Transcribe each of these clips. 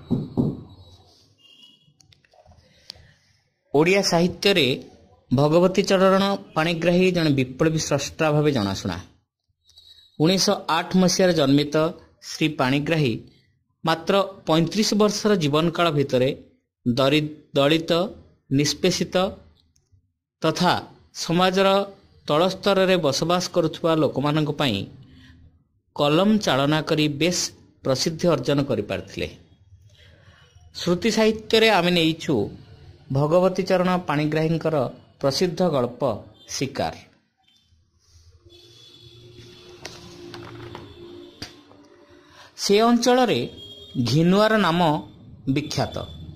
ओडिया साहित्य भगवती चरण पाणिग्राही जड़े विप्लवी स्रष्टा भाव जनाशुना। 1908 मसीह जन्मित श्री पाणिग्राही मात्र 35 वर्षर जीवन काल भितर दलित निष्पेषित तथा समाजर तल स्तर में बसवास करुवा लोक मानक पई कलम चालना करी बेस प्रसिद्धि अर्जन कर पारथिले। श्रुति साहित्य आमे नेइछु भगवती चरण पाणिग्राही प्रसिद्ध गल्प शिकार। से अंचल घिनुआर नाम विख्यात।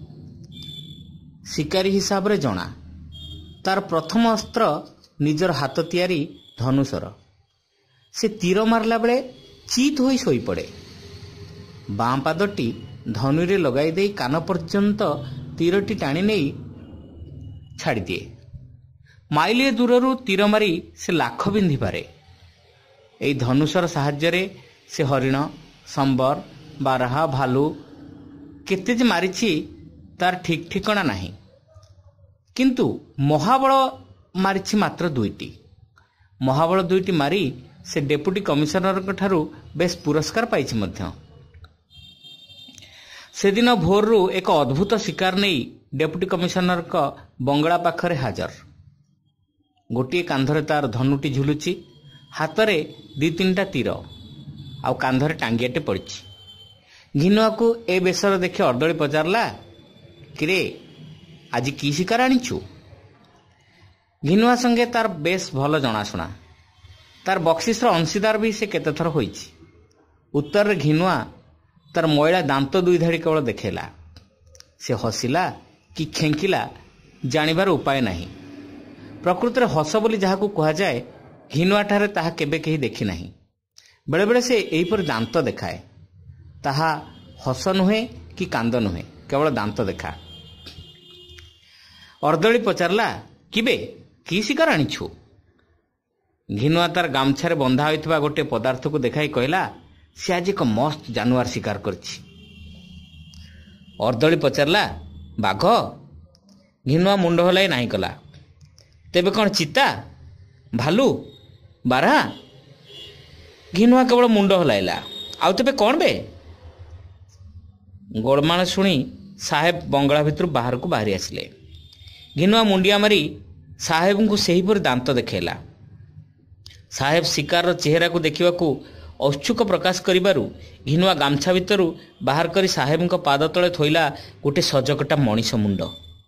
शिकारी हिसाब रे जना। तार प्रथम अस्त्र निजर हाथ तियारी धनुषर। से तीर मारला बेले चीत होई सोई पड़े। बाँ पादटी धनुरे लगाई दे कान पर्यंत तीरटी टाणी नहीं छाड़ी दिए। माइलिए दूररू तीर मारी से लाख बिंधि पारे। एई धनुषर साहाय्य से हरिण संबर बारहा भालू केते जे मारिछि तार ठीक ठिकाना नहीं, किंतु महाबल मारिछि मात्र 2टी। महाबल 2टी मारी से डेप्यूटी कमिशनर ठारू बेस पुरस्कार पाइछि मध्य। से दिन भोररू एक अद्भुत शिकार नहीं डेप्यूटी कमिशनर का बंगला पाखरे हाजर। गोटे कांधरे तार धनुटी झुलुची, हाथ में 2-3टा तीर आउ कांधरे टांगियाटे पड़ी। घिनुआ को ए बेसर देखि अर्दली पचारला, किरे आज की शिकार आनीचु? घिनुआ संगे तार बेस भल जनाशुना। तार बक्सिस्र अंशीदार भी से केते थर होईछि। उत्तर रे घिनुआ तार मैला दांत 2 धाड़ी केवल देखेला। से हसिला कि खेंकिला जानिबार उपाय नहीं। प्रकृत में हस बोली जहां कह जाए घिनुआ ठारे ताहा केबे कहीं देखी नहीं। बेले बेले से एहीपर दांत देखाए। ताहा हस नुहे कि कांद नुहे, केवल दांत देखा। अर्दली पचारला, किबे की शिकार आनीछु? घिनुआ तार गामछारे बंधा होइथिबा गोटे पदार्थ को देखाई कहला, से आज एक मस्त जानवर शिकार करछि। अर्दली पचारला, बाघ? घिनुआ मुंड हलाई नहीं कला। तेबे कौन चिता, भालू, बारहा? घिनुआ केवल मुंड हलाइला। आउ तेबे कौन बे? गोलमाल शुणी साहेब बंगला भितर बाहर को बाहरी आसिले। घिनुआ मुंडिया मारी साहेब को सेहीपर दांत देखेला। साहेब शिकार चेहरा को देखा औत्सुक प्रकाश करिबारु घिनुआ गामछा भितर बाहर करी साहेब पाद तले थोइला गोटे सजकटा मनीष मुंड।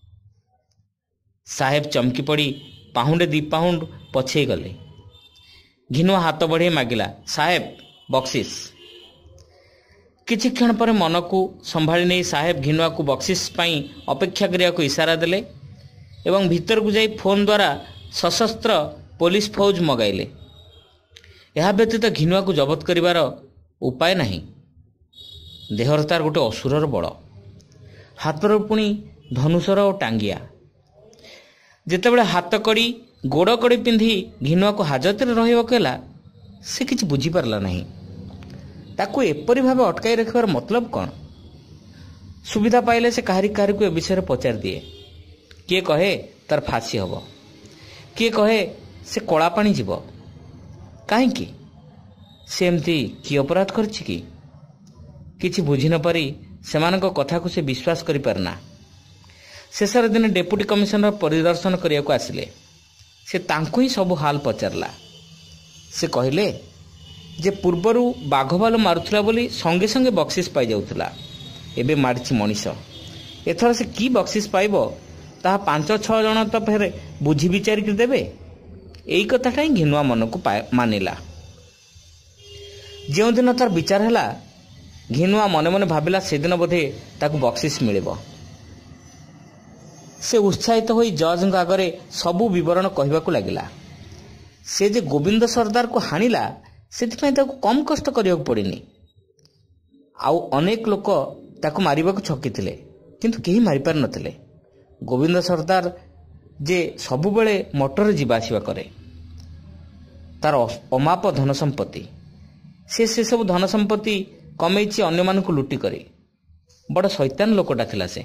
साहेब चमकी पड़ी पाहुंडे 2 पाहुंड पछे गले। घिनुआ हाथ बढ़े मागिला, साहेब बक्सिस। किछि क्षण पर मन को संभाली नहीं साहेब घिनुआ को बक्सिस पाई अपेक्षा करिया को इशारा देले एवं भीतर को जाई फोन द्वारा सशस्त्र पुलिस फौज मगाइले। यह व्यतीत घिनुआ को जबत करिवार उपाय नहीं। देहर तार गोटे असुरर बड़, हाथर पुणी धनुषर और टांगिया। जेतेबेले हाथ कड़ी गोड़ कड़ी पिंधि घिनुआ को हाजत रहिबा कहला, से किछि बुझी पारला नहीं। ताकू एपरि भावे अटकाई रखिबार मतलब कौन? सुविधा पाइले से काहारी काहारी को ए विषय पचार दिए। किए कहे तार फांसी हब, किए कहे से कला पानी जीव। कहीं से एमती कि अपराध करछि कि? किछि बुझी न पारी सेमानक कथा को से विश्वास करि पारना। शेषर दिन डेप्यूटी कमिशनर परिदर्शन करिया को आसिले। से तांकु ही सब हाल पचारला। से कहले जे पूर्वरु बाघ भालू मारुथला बोली संगे संगे बक्सिस पाई जाउथला, एबे मारिछि मनीष। एथर से की बक्सिस पाइबो ताहा 5-6 जण तो फेरे बुझी विचारिक देबे। एई कथाटा ही घिनुआ मन को मानिला। जो दिन तार विचार हैला घिनुआ मने मने भाविला से दिन बोधे ताकू बक्सिस मिलिबो। से उत्साहित होई जज आगरे सबू विवरण कहबाकू लागिला। से जे गोविंद सरदार को हानिला सेथिपई ताकू कम कष्ट करियाकू पड़िनी। आउ अनेक लोक ताकू मारिबाकू छकिथिले, किंतु केही मारि पार नथिले। गोविंद सरदार जे सबुबेले मोटर जीवा आसिबा करे, तार अमाप धन संपत्ति। से सब धन संपत्ति कमेछि अन्य मानकू लुटी करे। बड़ शैतान लोकटा थिला से।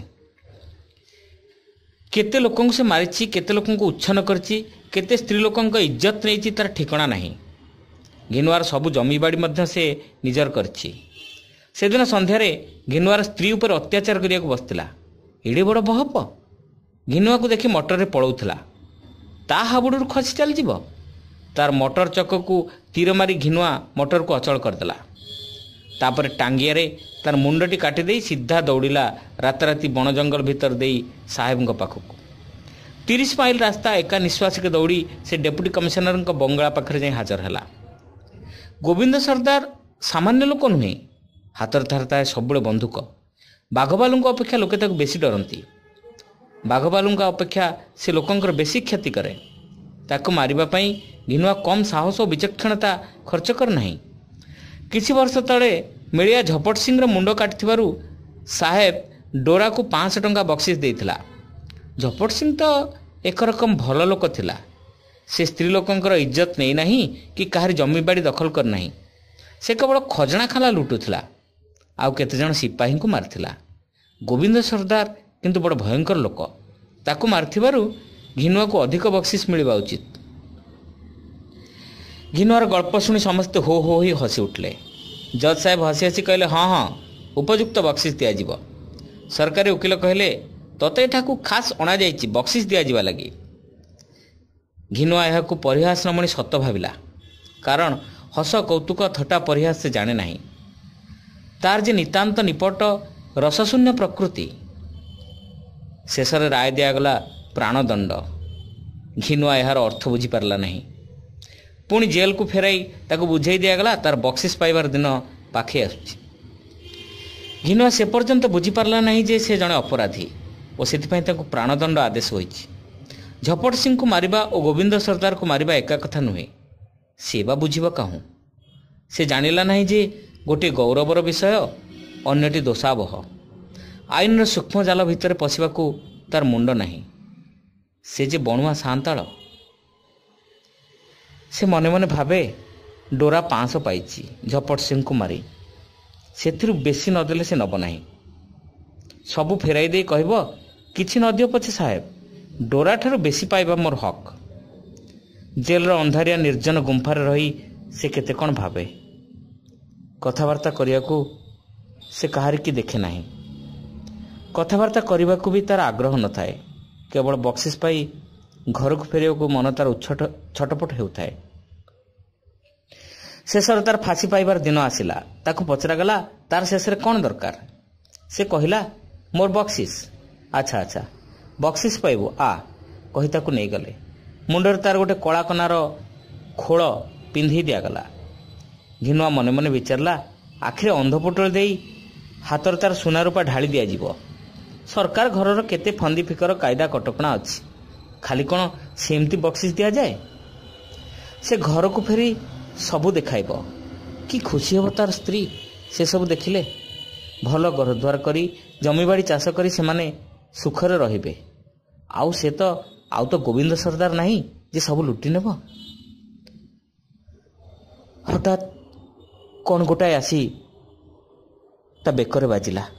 केते लोकंकु से मारिछि, केते लोकंकु उच्छन करछि, केते स्त्री लोकंक इज्जत नेछि तार ठिकाना नहीं। घिनुआर सबु जमीबाड़ी मध्य से निजर करछि। से दिन संध्यारे घिनुआर स्त्री उपर अत्याचार करिया को बसतिला। एडे बड़ बहप घिनुआ को देखि मटर रे पळौथला। ता हाबुडुर खसी चल जीव। तार मोटर चक्क को तीर मारी घिनुआ मोटर को अचल करदेला। तापर टांगिया रे तार मुंडटी काटी दे सीधा दौड़िला राताराती बण जंगल भितर दे साहेब पाखक। 30 माइल रास्ता एका निश्वास के दौड़ी से डेप्यूटी कमिशनर बंगला पाखरे जाई हाजर हैला। गोविंद सरदार सामान्य लोक नुहे। हातर थारता सबुले बंदूक। बाघबालू अपेक्षा लोके ताको बेसी डरती। बाघबालू अपेक्षा से लोकंकर बेसी क्षति करे। ताको मारिबा पई घिनुआ कम साहस और विचक्षणता खर्च कर नहीं। किछि वर्ष तले मिलिया झपट सिंह मुंड काटिथिबारु साहेब डोरा को 500 टंका बक्सीस देइथिला। झपट सिंह तो एक रकम भल लोक थिला। से स्त्री लोकंकर इज्जत नहीं नहीं कि काहारी जमीबाड़ी दखल कर नहीं। से केवल खजना खाला लुटुथिला। आउ केते जण सिपाही को मारथिला। गोविंद सरदार किंतु बड़ भयंकर लोक। ताको मारथिबारु घिनुआ को अधिक बक्सीस मिलवा उचित। घिनुआर गल्प शुणी समस्ते हो हो ही हसी उठले। जज साहेब हसी हसी कहले हाँ हाँ उपयुक्त बक्सीस दियाजिब। सरकारी वकिल कहले तते एठाकू खास अणा जाइछि बक्सीस दियाजिबा लगी। घिनुआ एहाकू परिहास नमणी सत भाविला। कारण हस कौतुक थटा परिहास से जाने नहीं। तार जे नितांत निपट रसशून्य प्रकृति। शेषर राय दिगला प्राणदंड। घिनुआ यार अर्थ बुझी पारला नहीं। पुणी जेल को फेराई ताको बुझाई दिगला तार बक्सीस पाइबार दिन पाखे आसुछि। घिनुआ से पर्यंत बुझी पारला नहीं जे से जड़े अपराधी और सेथिपाई ताको प्राणदंड आदेश होइछि। झपट सिंह को मारिबा और गोविंद सरदार को मारिबा एका कथा नुहे। से बा बुझिबा काहू। से जानिला नहीं जे गोटे गौरवर विषय अन्यटी दोषावह। आईन सूक्ष्म जाल भितर पशिबाकू तार मुंड नहीं। से जे बणुआ सांताल। से मने मने भावे डोरा 500 पाइछि झपट सिंह को मारी। सेथिरु बेसी नदेले से नब नहीं। सबू फेराई दे कहब किछि न दियो पछे साहेब डोरा ठारू बेसी पाइबा मोर हक। जेलर अंधारिया निर्जन गुंफार रही से केते कौन भावे। कथबार्ता करियाकू से कहारी की देखे नहीं। कथबार्ता करने भी तार आग्रह न थाए। केवल बक्सीस पाई घर को फेरिया को मन तार छटपट होता। शेषर तार फांसी पाइबार दिन आसिला। ताकू पचरागला तार शेष कौन दरकार। से कहला मोर बक्सीस। अच्छा अच्छा बक्सीस पाइबो आ कही ताकू नहीं गले। मुंडर तार गोटे कला कनार खोल पिंधि दिगला। घिनुआ मने मने विचारला आखिरे अंधपुटल दे हाथर तार सुना रूपा ढाली दिया। सरकार घर केते फंदी फिकर कायदा कटकणा अच्छी। खाली कौन सेमती बक्सीस दि जाए। से घर को फेरी सबू देखाइब कि खुशी हम तार स्त्री। से सब देखिले भल घर द्वार करी जमीबाड़ी चाष करी से माने सुखरे रहिबे। आउ से तो गोविंद सरदार नहीं जे सब लुटि नेब। हठात कौन गोटाए आसी ता बेकरे बाजिला।